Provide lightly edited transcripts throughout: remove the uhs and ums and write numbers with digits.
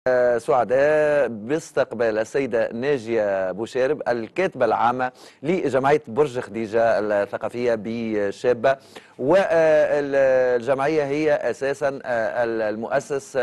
سعداء باستقبال السيدة ناجية بوشارب الكاتبة العامة لجمعية برج خديجة الثقافية بشابة، والجمعية هي أساسا المؤسس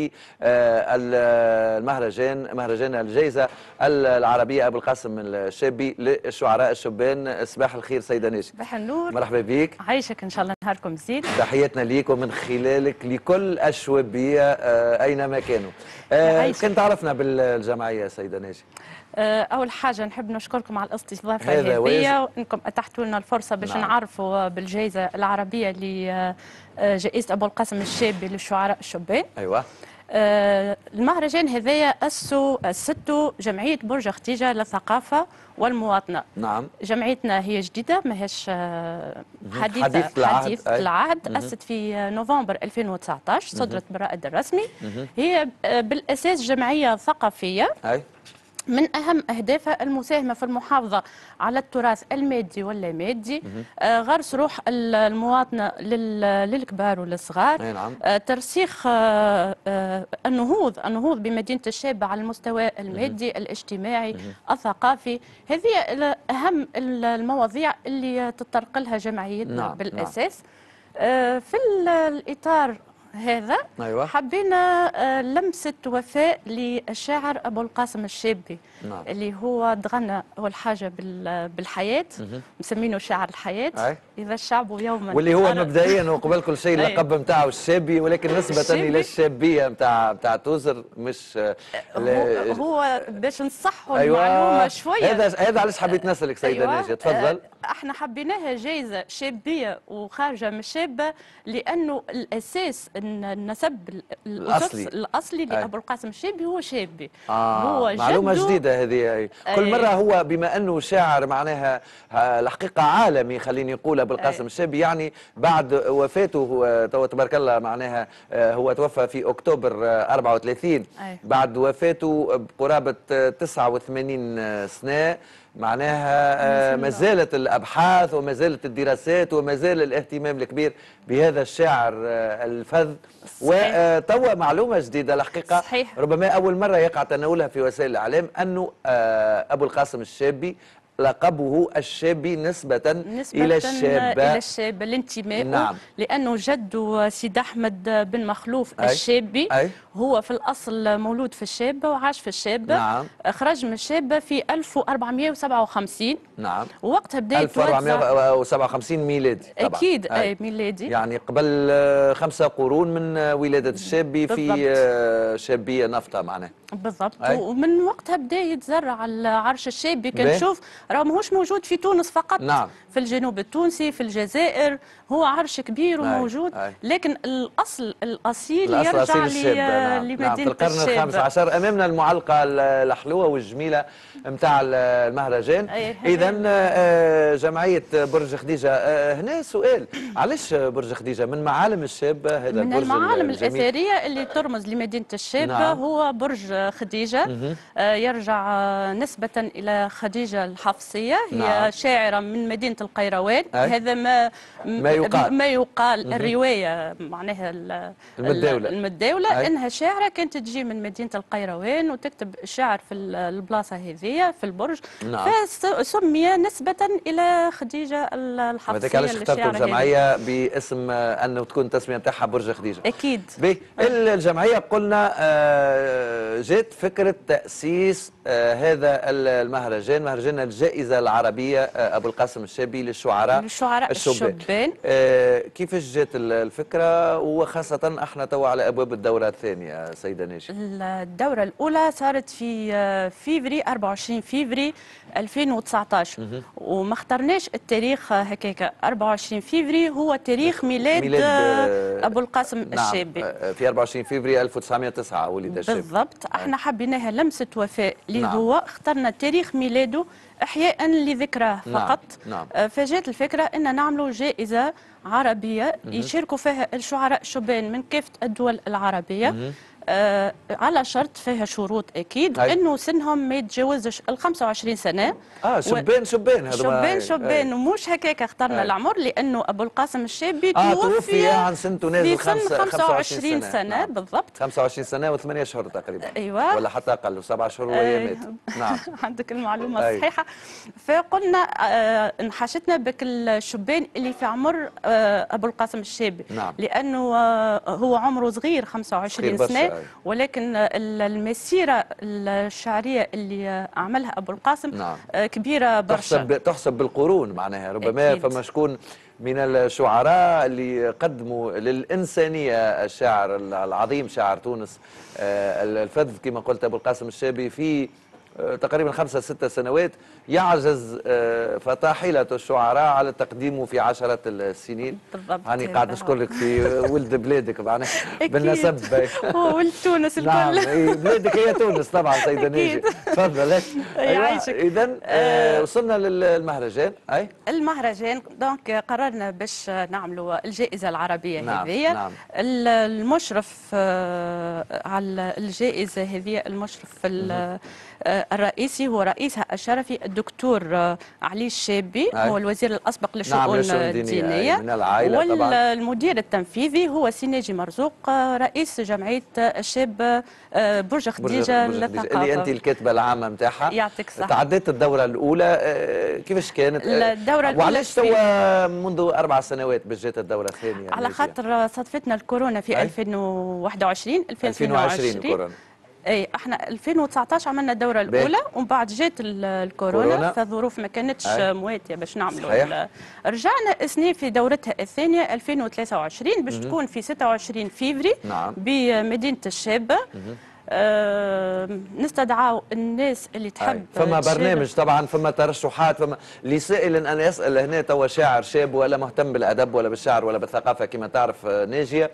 للمهرجان، مهرجان الجائزة العربية أبو القاسم الشابي للشعراء الشبان. صباح الخير سيدة ناجية. صباح النور. مرحبا بك. عايشك إن شاء الله نهاركم زين. تحياتنا ليك ومن خلالك لكل الشوابية أينما كانوا. كنت عرفنا بالجمعية سيدة ناجية. أول حاجة نحب نشكركم على الاستضافة هذا هذه وأنكم أتحتوا لنا الفرصة باش نعم. نعرفوا بالجائزة العربية لجائزة أبو القاسم الشابي للشعراء الشبان. أيوة. المهرجان هذايا أسسته جمعية برج خديجة للثقافة والمواطنة. نعم. جمعيتنا هي جديدة ماهيش حديث العهد. أسست في نوفمبر 2019، صدرت بالرائد الرسمي. هي بالأساس جمعية ثقافية. من أهم أهدافها المساهمة في المحافظة على التراث المادي واللامادي، غرس روح المواطنة للكبار والصغار، نعم. ترسيخ النهوض بمدينة الشابة على المستوى المادي الاجتماعي الثقافي. هذه أهم المواضيع اللي تطرق لها جمعيتنا. نعم. بالأساس في الإطار هذا أيوة. حبينا لمسة وفاء للشاعر أبو القاسم الشابي. نعم. اللي هو دغنا أول حاجة بالحياة، مسمينه شاعر الحياة. إذا الشعب يوما، واللي هو مبدئيا وقبل كل شيء اللقب نتاعو الشابي، ولكن نسبة إلى الشابية نتاع توزر مش هو باش نصحوا أيوة. المعلومة شوية. هذا علاش حبيت نسألك سيدة أيوة. ناجية، تفضل. احنا حبيناها جائزة شابية وخارجة من الشابة، لأنه الأساس النسب الأصلي لأبو القاسم الشابي هو شابي. هو معلومة جديدة هذه. كل مرة هو بما أنه شاعر معناها الحقيقة عالمي، خليني نقول أبو القاسم الشابي، يعني بعد وفاته تبارك الله معناها هو توفى في أكتوبر 34. بعد وفاته بقرابة 89 سنة، معناها ما زالت الابحاث وما زالت الدراسات وما زال الاهتمام الكبير بهذا الشاعر الفذ. وتوا معلومه جديده الحقيقه. صحيح. ربما اول مره يقع تناولها في وسائل الاعلام، انه ابو القاسم الشابي لقبه الشابي نسبة إلى الشابة لانتمائه. نعم. لأنه جده سيد أحمد بن مخلوف الشابي هو في الأصل مولود في الشابة وعاش في الشابة. نعم. خرج من الشابة في 1457. نعم. وقتها بدأ 1457 ميلادي طبعا. أكيد. ميلادي، يعني قبل 5 قرون من ولادة الشابي في شابية نفطة معناه. بالضبط. ومن وقتها بدأ يتزرع على العرش الشابي. كنشوف راه ماهوش موجود في تونس فقط. نعم. في الجنوب التونسي، في الجزائر، هو عرش كبير وموجود. لكن الأصل الأصيل يرجع لمدينة في القرن الخامس عشر. أمامنا المعلقة الحلوة والجميلة متاع المهرجان. إذا جمعية برج خديجة، هنا سؤال، علاش برج خديجة؟ من معالم الشابة هذا من المعالم الأثرية اللي ترمز لمدينة الشابة. نعم. هو برج خديجة. يرجع نسبة إلى خديجة الحفصية. هي شاعرة من مدينة القيروان. هذا ما يقال الرواية معناها المداولة انها شاعرة كانت تجي من مدينة القيروان وتكتب الشعر في البلاصة هذه في البرج. نعم. فسمي نسبة الى خديجة الحفصية. وذلك علاش اخترتوا الجمعية باسم انه تكون التسمية نتاعها برج خديجة. اكيد. الجمعية قلنا جات فكرة تأسيس هذا المهرجان، مهرجان الجائزة العربية أبو القاسم الشابي للشعراء الشبان. كيفاش جات الفكرة، وخاصة احنا توا على أبواب الدورة الثانية سيدة ناجية؟ الدورة الأولى صارت في فيفري 24 فيفري 2019. وما اخترناش التاريخ هكاك. 24 فيفري هو تاريخ ميلاد أبو القاسم الشابي. نعم. في 24 فيفري 1909 ولد الشابي. بالضبط. احنا حبيناها لمسة وفاء اللي هو اخترنا تاريخ ميلاده إحياء لذكراه فقط. نعم. فجات الفكرة أن نعملوا جائزة عربية يشاركوا فيها الشعراء الشبان من كافة الدول العربية. على شرط فيها شروط اكيد انه سنهم ما يتجاوزش ال 25 سنه. شبان هذا شبان ومش هكاك اخترنا العمر لانه ابو القاسم الشابي توفي عن سنته نازل 25 سنه بالضبط. 25 سنه و8 اشهر تقريبا. ايوه ولا حتى اقل، 7 اشهر وهي مات. نعم عندك المعلومه الصحيحه. فقلنا انحشتنا بك الشبان اللي في عمر ابو القاسم الشابي. نعم. لانه هو عمره صغير 25 سنه، ولكن المسيره الشعريه اللي عملها ابو القاسم نعم. كبيره برشا. تحسب بالقرون معناها. ربما فما شكون من الشعراء اللي قدموا للإنسانية الشاعر العظيم شاعر تونس الفذ كما قلت أبو القاسم الشابي في تقريبا 5 6 سنوات يعجز فطاحلة الشعراء على تقديمه في 10 السنين. بالضبط. هاني قاعد نشكرك في ولد بلادك معناها بالنسب. هو ولد تونس الكل. نعم بلادك هي تونس طبعا سيدة ناجي. تفضل. يعيشك. إذا وصلنا للمهرجان. المهرجان دونك قررنا باش نعملوا الجائزة العربية. نعم. هذه. نعم. المشرف على الجائزة هذه المشرف الرئيسي هو رئيسها الشرفي الدكتور علي الشابي. هو الوزير الأسبق للشؤون الدينية من العائلة طبعا. والمدير التنفيذي هو سي ناجي مرزوق رئيس جمعية الشاب برج خديجة للثقافة اللي أنت الكاتبة العامة نتاعها. يعطيك الصحة. تعديت الدورة الأولى كيفاش كانت؟ الدورة الأولى وعلاش توا منذ 4 سنوات باش جات الدورة الثانية؟ على خاطر صدفتنا الكورونا في 2021 كورونا. اي احنا 2019 عملنا الدوره الاولى ومن بعد جات الكورونا فالظروف ما كانتش مواتيه باش نعملوا. رجعنا اثنين في دورتها الثانيه 2023 باش تكون في 26 فيفري. نعم. بمدينه الشابه. نستدعوا الناس اللي تحب. فما برنامج طبعا، فما ترشحات، فما لسائل ان يسال هنا توا شاعر شاب ولا مهتم بالادب ولا بالشعر ولا بالثقافه كما تعرف ناجيه،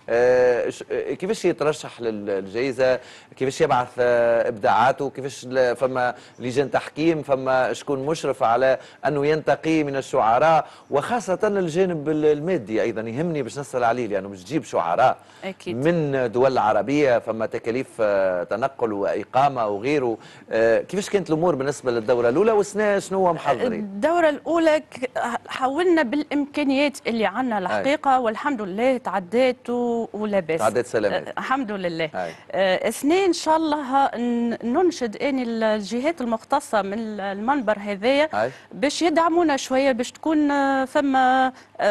كيفاش يترشح للجائزه؟ كيفاش يبعث ابداعاته؟ كيفاش فما لجان تحكيم؟ فما شكون مشرف على انه ينتقي من الشعراء؟ وخاصه الجانب المادي ايضا يهمني باش نسال عليه، لانه باش تجيب شعراء أكيد. من دول عربيه، فما تكاليف تنقل واقامه وغيره. كيفاش كانت الامور بالنسبه للدوره الاولى والسنه شنو هو محضرين؟ الدوره الاولى حاولنا بالامكانيات اللي عندنا الحقيقه والحمد لله تعديت ولا باس. تعديت سلامات الحمد لله. اثنين ان شاء الله ننشد اني الجهات المختصه من المنبر هذايا باش يدعمونا شويه باش تكون فما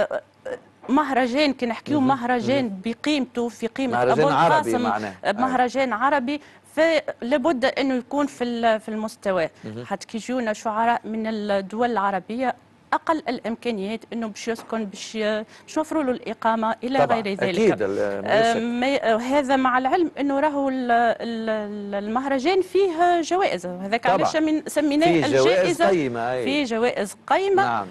مهرجان كي نحكيو مهرجان بقيمته في قيمه ابو القاسم، مهرجان عربي فلابد انه يكون في المستوى. حتى كي يجونا شعراء من الدول العربيه اقل الامكانيات انه باش يسكن باش نوفروا له الاقامه الى غير ذلك. اكيد. هذا مع العلم انه راهو المهرجان فيه جوائز، هذاك علاش سميناه الجائزه قيمة. في جوائز قيمه. نعم.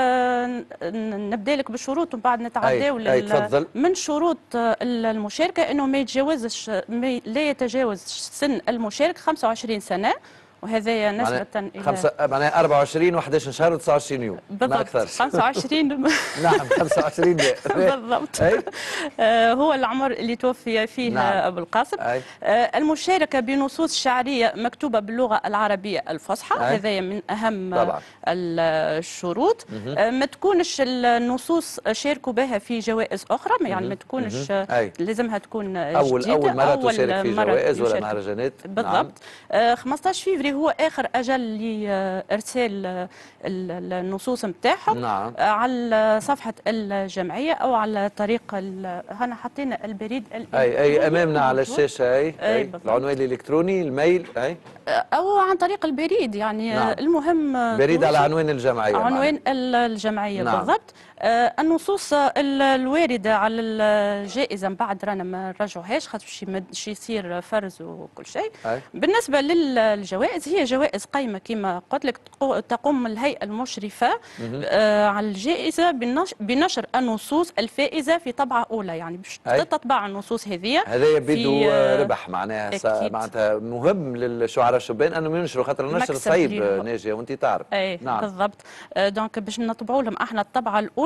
نبدا لك بالشروط ومن بعد نتعداو من شروط المشاركه انه ما يتجاوزش لا يتجاوز سن المشارك 25 سنه، وهذا نسبة إلى معناها 24 و11 شهر و29 يوم بالضبط. 25 نعم 25 بالضبط. هو العمر اللي توفي فيه. نعم. أبو القاسم. المشاركة بنصوص شعرية مكتوبة باللغة العربية الفصحى، هذا من أهم طبعا الشروط. ما تكونش النصوص شاركوا بها في جوائز أخرى، يعني ما تكونش لازمها تكون جديدة. أول مرة تشارك في جوائز ولا مهرجانات. بالضبط. 15 فيفري هو آخر أجل لإرسال النصوص نتاعهم. نعم. على صفحة الجمعية أو على طريق هنا حطينا البريد أي أمامنا على الشاشة. أي العنوان الإلكتروني الميل أو عن طريق البريد يعني. نعم. المهم بريد على عنوان الجمعية. عنوان الجمعية. نعم. بالضبط. النصوص الواردة على الجائزة من بعد رانا ما نرجعوهاش خاطر باش يصير فرز وكل شيء. بالنسبة للجوائز هي جوائز قايمة كما قلت لك، تقوم الهيئة المشرفة على الجائزة بنشر النصوص الفائزة في طبعة أولى، يعني باش تطبع النصوص هذه. هذا يبدو ربح معناها مهم للشعراء الشبان أنهم ينشروا، خاطر النشر صعيب ناجية وأنت تعرف. نعم. بالضبط. دونك باش نطبعوا لهم احنا الطبعة الأولى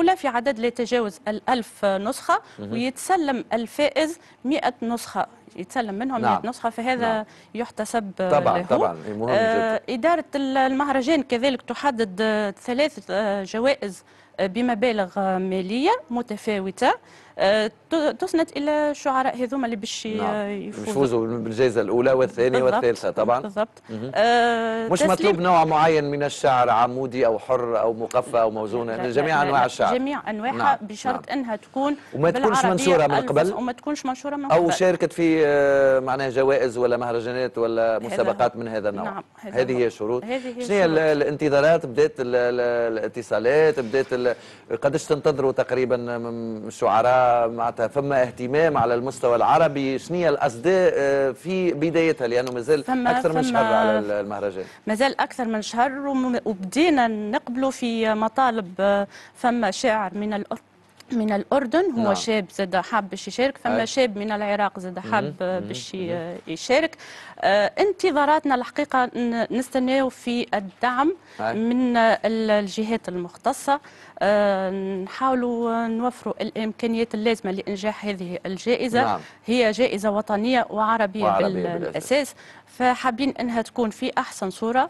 الأولى في عدد لا يتجاوز 1000 نسخة، ويتسلم الفائز 100 نسخة، يتسلم منهم 100 نسخة، فهذا يحتسب طبعا له. طبعا مهم جدا. إدارة المهرجان كذلك تحدد 3 جوائز بمبالغ مالية متفاوتة تسند الى الشعراء هذوما اللي باش يفوزوا بالجائزه الاولى والثانيه والثالثه طبعا. بالضبط. مش مطلوب نوع معين من الشعر، عمودي او حر او مقفى او موزونه، جميع انواع الشعر، جميع انواعها بشرط انها تكون وما تكونش منشوره من قبل، وما تكونش منشوره من قبل، او قبل، شاركت في معناها جوائز ولا مهرجانات ولا مسابقات من هذا النوع. هذه هي الشروط. شنو هي الانتظارات؟ بدات الاتصالات، بدات قداش تنتظروا تقريبا من الشعراء؟ معناتها فما اهتمام على المستوى العربي؟ شنو هي الاصداء في بدايتها، لانه مازال اكثر من شهر على المهرجان؟ مازال اكثر من شهر، وبدينا نقبلوا في مطالب. فما شاعر من الأردن هو شاب زاد حاب باش يشارك، فما شاب من العراق زاد حاب باش يشارك. انتظاراتنا الحقيقة نستناو في الدعم من الجهات المختصة، نحاولوا نوفروا الإمكانيات اللازمة لإنجاح هذه الجائزة. هي جائزة وطنية وعربية بالأساس، فحابين أنها تكون في أحسن صورة.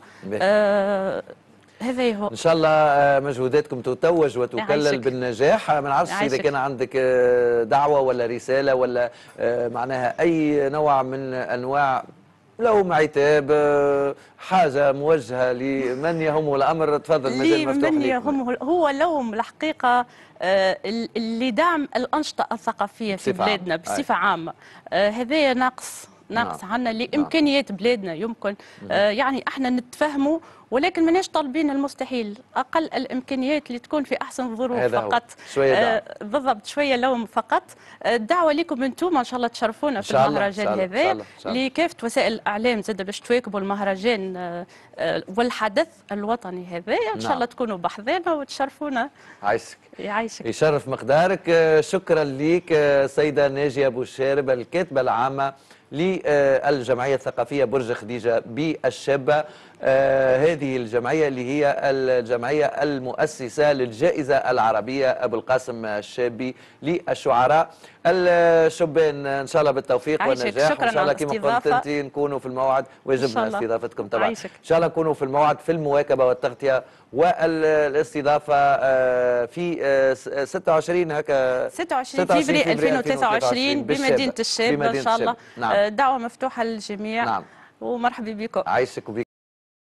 هذا هو. ان شاء الله مجهوداتكم تتوج وتكلل بالنجاح. ما نعرفش اذا كان عندك دعوه ولا رساله ولا معناها اي نوع من انواع لوم، عتاب، حاجه موجهه لمن يهمه الامر، تفضل المجال مفتوح لكم. من يهمه هو لوم الحقيقه لدعم الانشطه الثقافيه في بلادنا بصفه عامه. هذا ناقص عنا لامكانيات بلادنا. يمكن يعني احنا نتفاهموا، ولكن ماناش طالبين المستحيل. اقل الامكانيات اللي تكون في احسن ظروف فقط. شويه بالضبط، شويه لوم فقط. الدعوه لكم انتم ان شاء الله تشرفونا في المهرجان هذا، لكافه وسائل الاعلام زاد باش تواكبوا المهرجان والحدث الوطني هذا. ان شاء الله تكونوا بحضنا وتشرفونا. عايشك. يعيشك. يشرف مقدارك. شكرا لك سيده ناجيه بوشارب، الكاتبه العامه للجمعية الثقافية برج خديجة بالشابة. هذه الجمعية اللي هي الجمعية المؤسسة للجائزة العربية أبو القاسم الشابي للشعراء الشبان. إن شاء الله بالتوفيق والنجاح، وإن شاء الله كما قلت أنت نكونوا في الموعد، واجبنا استضافتكم طبعا. إن شاء الله نكونوا في الموعد في المواكبة والتغطية والاستضافة في 26 هكا 26 فبراير 2023 بمدينة الشاب إن شاء الله. دعوة مفتوحة للجميع. ومرحبا بكم. عايشك وبك.